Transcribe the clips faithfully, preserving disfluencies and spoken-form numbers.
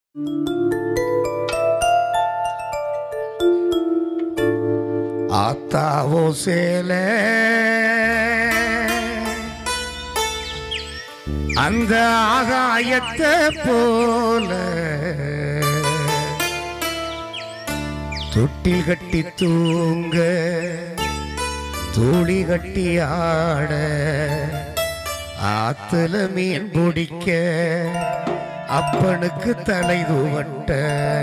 ஆத்தாவோ சேல அந்த ஆகாயத்தை போல தொட்டில் கட்டி தூங்க தூளி கட்டி ஆட ஆத்துல மீன் பிடிக்க அப்பனுக்கு தலை தூவட்ட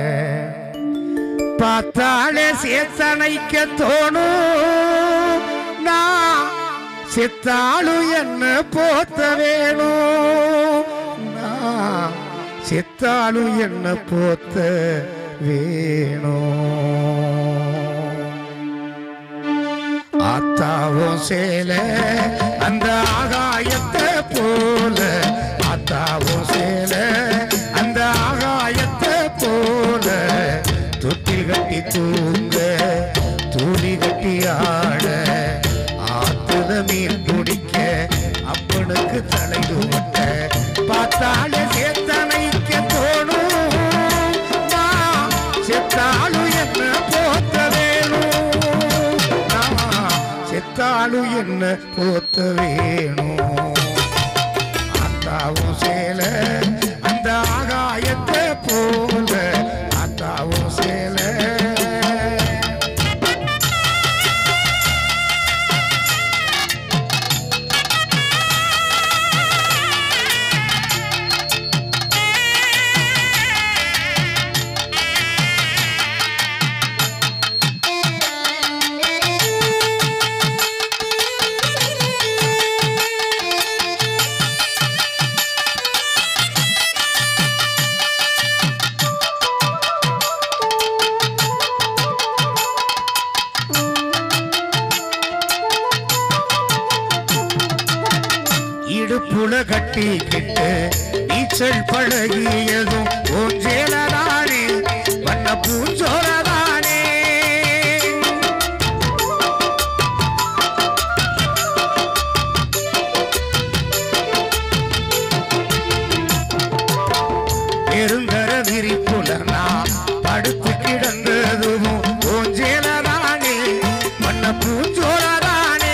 பார்த்தாலே சேத்தனைக்க தோணும் நான் செத்தாலும் என்ன போத்த வேணும் நான் செத்தாலும் என்ன போத்த வேணும் ஆத்தாவும் சேல அந்த ஆகாயத்தை போல ஆத்தாவும் சேல அந்த ஆகாயத்தை போல தொட்டில் கட்டி தூங்க தூளி கட்டி ஆட ஆத்துல மீன் பிடிக்க அப்பனுக்கு தலை தூவட்ட பார்த்தாலே சேத்தனைக்க தோணும் நான் செத்தாலும் என்ன போத்த வேணும் நான் செத்தாலும் என்ன போத்த வேணும் ஆத்தாவும் சேல அந்த ஆகாயத்தை போல ஆத்தாவும் சேல இடுப்புல கட்டிக்கிட்டு நீச்சல் பழகியதும் பூஞ்சேலதானே வண்ண பூஞ்சோலதானே பெருங்கர விரிப்புல நான் படுத்து கிடந்ததும் பூஞ்சேலதானே வண்ண பூஞ்சோலதானே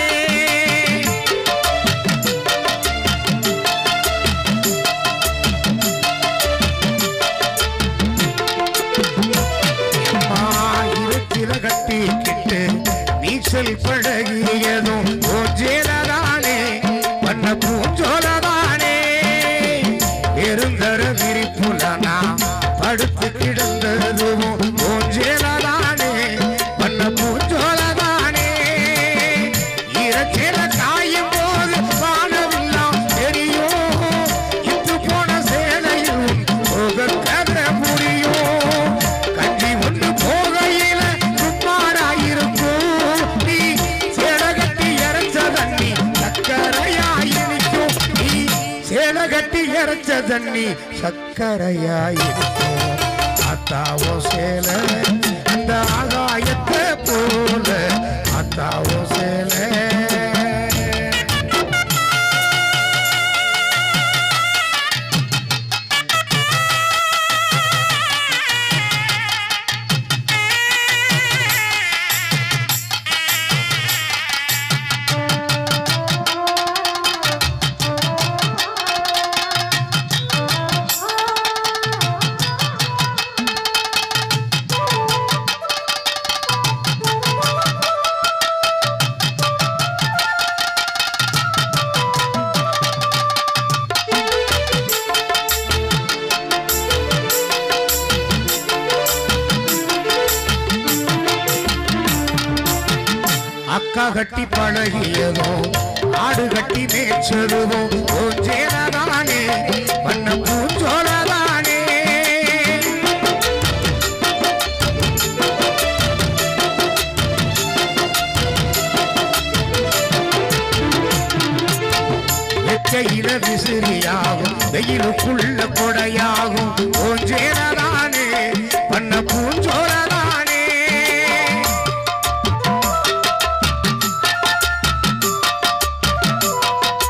கட்டிக்கிட்டு நீச்சல் பழகியதும் பூஞ்சேலதானே வண்ண பூஞ்சோலதானே பெருந்தர விரிப்புல நான் படுத்து கிடந்ததும் பூஞ்சேலதானே வண்ண பூஞ்சோலதானே இறக்கிற காயும் போது வானவில்லாம் தெரியும் இத்து போன சேலையும் போக கத முடியும் கஞ்சி ஒன்று போகையில கட்டி இறைச்ச தண்ணி சக்கரையாயிருக்கும் ஆத்தாவோ சேல அந்த ஆகாயத்தை போல ஆத்தாவோ சேல அக்கா கட்டி பழகியதோ ஆடு கட்டி மேய்ச்சதுவோ பூஞ்சேலதானே வண்ண பூஞ்சோலதானே வெச்சையில விசிறியாகும் வெயிலுக்குள்ள கொடையாகும் பூஞ்சேலதானே வண்ண பூஞ்சோலதானே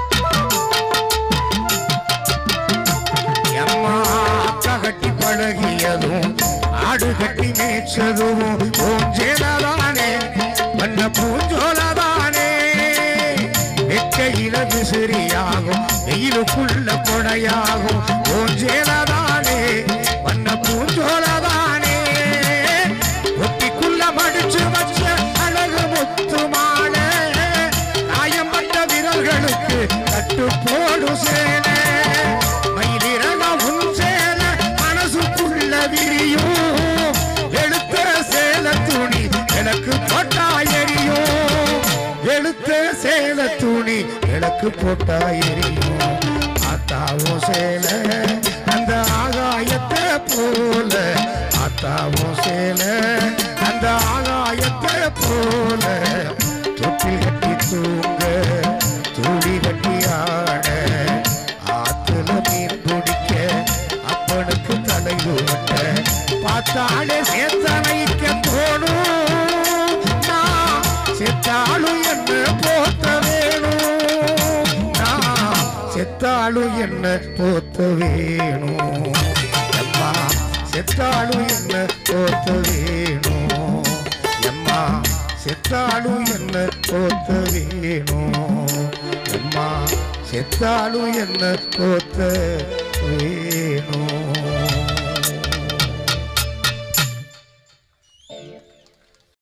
அழகி பழகியதும் ஆடு கட்டி மேய்ச்சதும் பூஞ்சேலதானே வண்ண பூஞ்சோலதானே வெக்கையில விசிறியாகும் வெயிலுக்குள்ள கொடையாகும் பூஞ்சேலதானே வண்ண பூஞ்சோலதானே ஒட்டிக்குள்ள மடிச்சு வச்ச அழகு முத்து மாலை காயம்பட்ட விரல்களுக்கு கட்டு போடு சேல மயிலிறக உன் சேல மனசுக்குள்ள விரியும் எழுத்த சேல துணி எனக்கு போட்டா எரியும் எழுத்த சேல துணி எனக்கு போட்டா எரியும் ஆத்தாவும் சேல அந்த ஆகாயத்தை போல ஆத்தாவும் சேல அந்த ஆகாயத்தை போல தொட்டில் கட்டி தூங்க துளி கட்டி ஆட ஆத்துல மீன் பிடிக்க அப்பனுக்கு தலை ஊட்ட பார்த்தாலே சேத்தனைக்க தோணும் நான் செத்தாலும் என்ன போத்த வேணும் நான் செத்தாலும் என்ன போத்த வேணும் எம்மா செத்தாலும் என்ன போத்த வேணும் எம்மா செத்தாலும் என்ன போத்த வேணும் எம்மா செத்தாலும் என்ன போத்த வேணும்